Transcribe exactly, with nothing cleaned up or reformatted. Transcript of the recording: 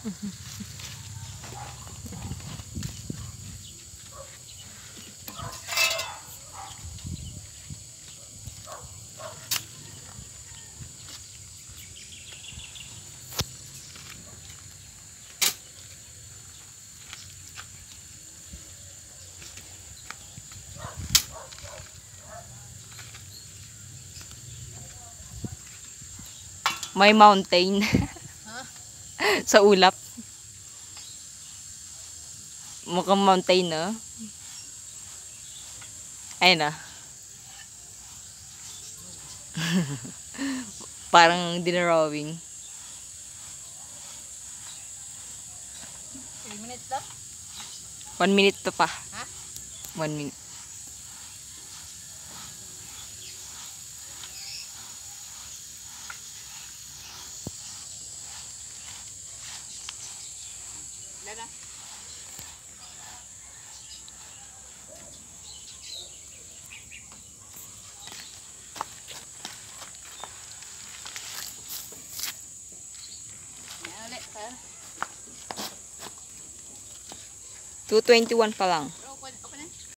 May mountain. Huh? Sa ulap. Mukhang mountain, no? Ayun na. Parang dinrawing. three minutes lang? One minute to pa. Ha? One minute. Wala na. Yan ulit, sir. two twenty-one pa lang.